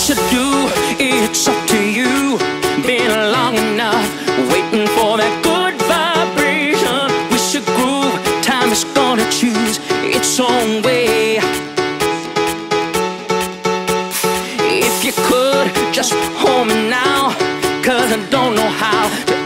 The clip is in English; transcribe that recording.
should do, it's up to you. Been long enough waiting for that good vibration. We should groove, time is gonna choose its own way. If you could just hold me now, 'cause I don't know how to